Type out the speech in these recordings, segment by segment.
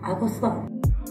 I'll go slow.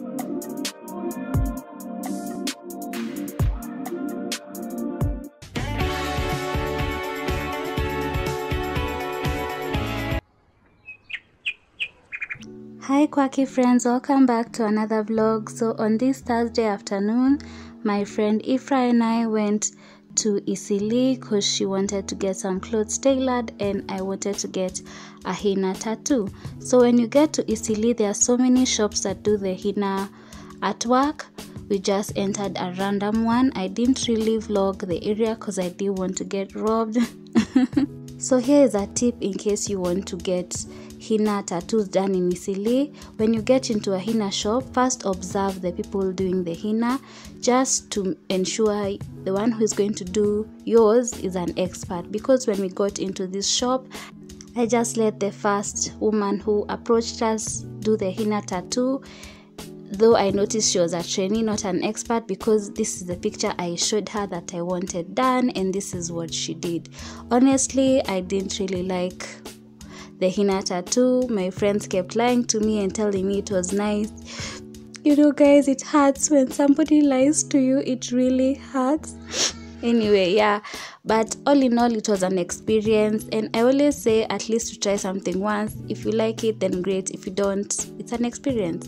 Hi quirky friends, welcome back to another vlog. So on this Thursday afternoon, my friend Ifra and I went to Eastleigh because she wanted to get some clothes tailored and I wanted to get a henna tattoo. So when you get to Eastleigh, there are so many shops that do the henna artwork. We just entered a random one. I didn't really vlog the area because I didn't want to get robbed. So here is a tip in case you want to get henna tattoos done in Eastleigh. When you get into a henna shop, first observe the people doing the henna just to ensure the one who is going to do yours is an expert. Because when we got into this shop, I just let the first woman who approached us do the henna tattoo, though I noticed she was a trainee, not an expert, because this is the picture I showed her that I wanted done and this is what she did. Honestly, I didn't really like the henna tattoo. My friends kept lying to me and telling me it was nice. You know guys, it hurts when somebody lies to you. It really hurts. Anyway, yeah, but all in all, it was an experience, and I always say at least to try something once. If you like it, then great. If you don't, it's an experience.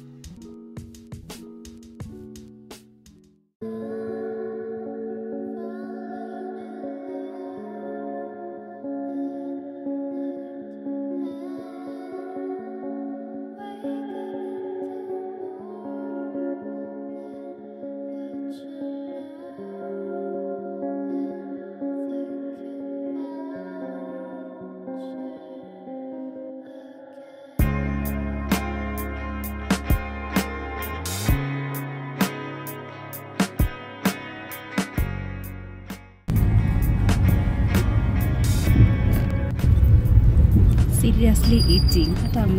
Seriously eating.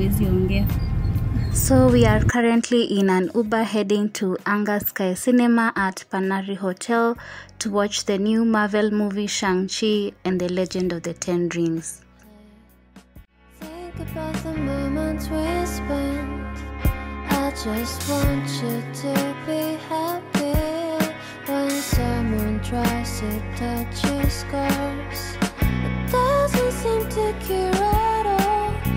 So we are currently in an Uber heading to Anga Sky Cinema at Panari Hotel to watch the new Marvel movie Shang-Chi and the Legend of the Ten Rings. Think about the moments we spent. I just want you to be happy. When someone tries to touch your scars, it doesn't seem to cure at all.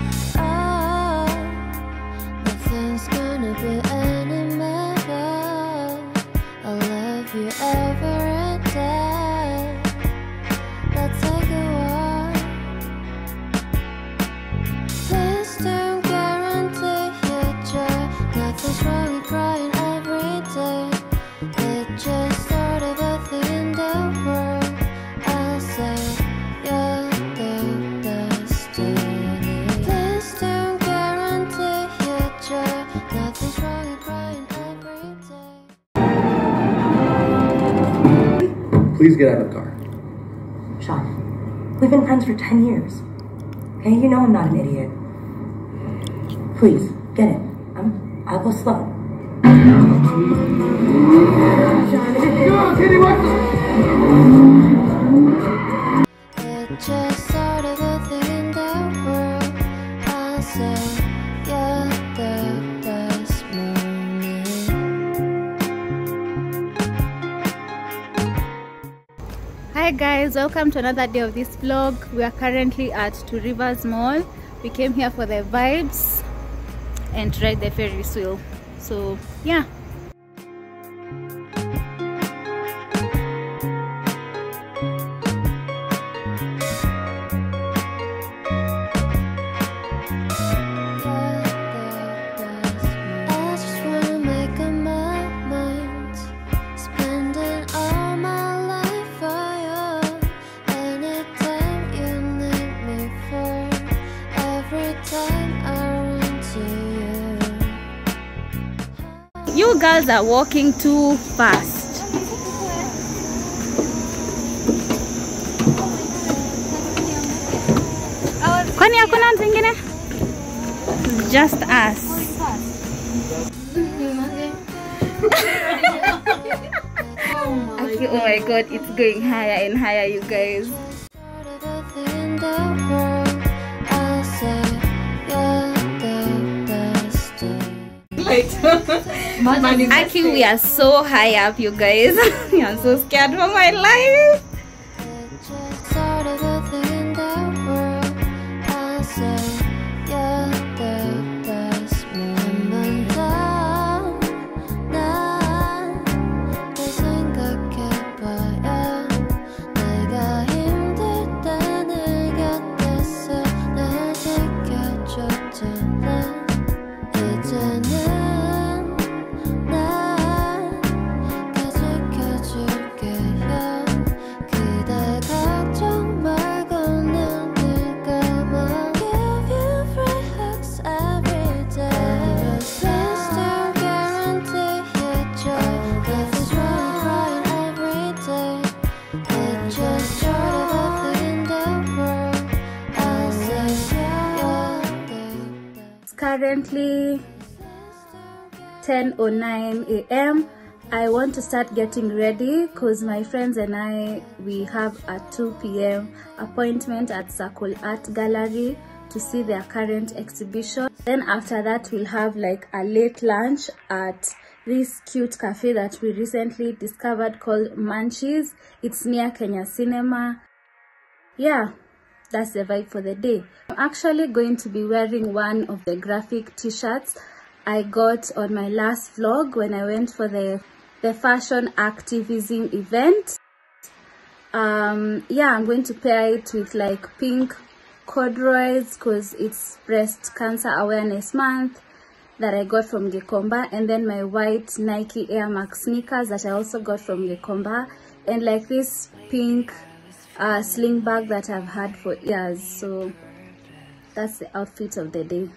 Nothing's gonna be any matter. I'll love you ever and day. Let's take a walk. Please don't guarantee your joy. Nothing's wrong with crying every day. It's just sort of a thing in the world. I'll say you're the destiny. Please don't guarantee your joy. Nothing's wrong with crying every day. Please get out of the car. Sean, we've been friends for 10 years. Okay, you know I'm not an idiot. Please, get in. I'll go slow. It's just sort of a thing in the world. I'll say you're the best moment. Hi guys, welcome to another day of this vlog. We are currently at Two Rivers Mall. We came here for the vibes and to ride the Ferris wheel. So yeah. You girls are walking too fast. Kwani hakuna mtu mwingine? Just us. Oh my god, it's going higher and higher, you guys. right. Actually, we are so high up, you guys. I'm so scared for my life. Sort of a thing in the world. I say you're the best moment now. 내 생각해봐야 내가 힘들 때 내 곁에서 날 지켜줬잖아. 이제는 난 지켜줄게요. 그대 걱정 말고 눈을 감아. Give you free hugs every day. Please don't guarantee your joy. Life is really crying every day. It's just sort of a thing in the world. I say you're the best. It's currently 10:09 a.m. I want to start getting ready because my friends and I, we have a 2 p.m. appointment at Circle Art Gallery to see their current exhibition. Then after that, we'll have like a late lunch at this cute cafe that we recently discovered called Munchies. It's near Kenya Cinema. Yeah, that's the vibe for the day. I'm actually going to be wearing one of the graphic t-shirts I got on my last vlog when I went for the fashion activism event. Yeah, I'm going to pair it with like pink corduroys because it's breast cancer awareness month that I got from Gikomba, and then my white Nike Air Max sneakers that I also got from Gikomba, and like this pink sling bag that I've had for years. So that's the outfit of the day.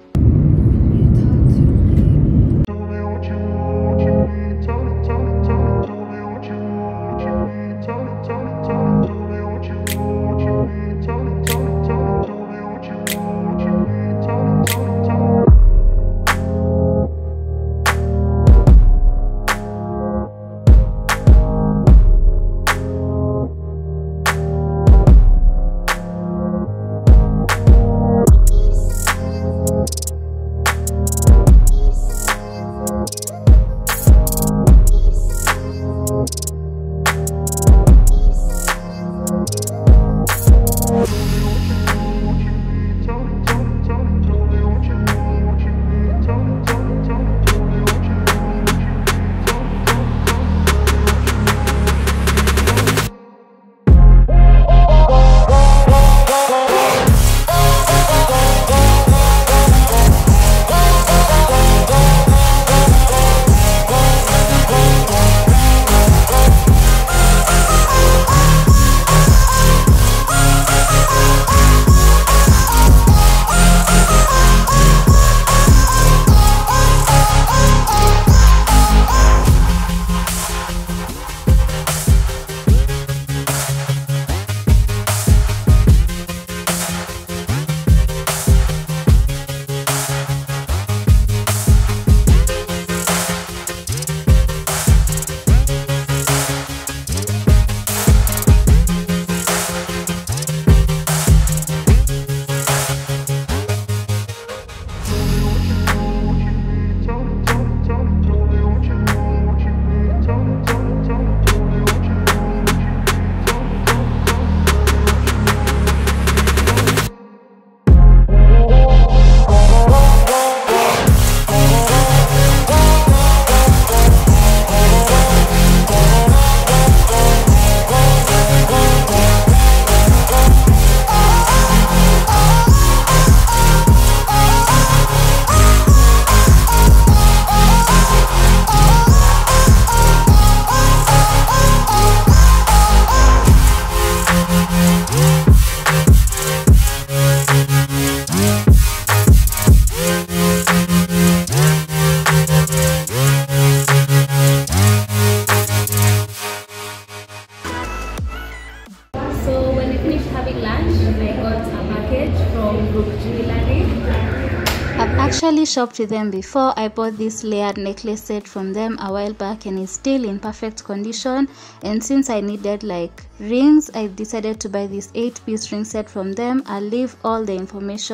I've actually shopped with them before. I bought this layered necklace set from them a while back and it's still in perfect condition, and since I needed like rings, I decided to buy this 8-piece ring set from them. I'll leave all the information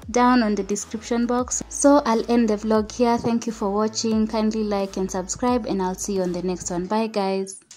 down on the description box. So I'll end the vlog here. Thank you for watching. Kindly like and subscribe, and I'll see you on the next one. Bye guys.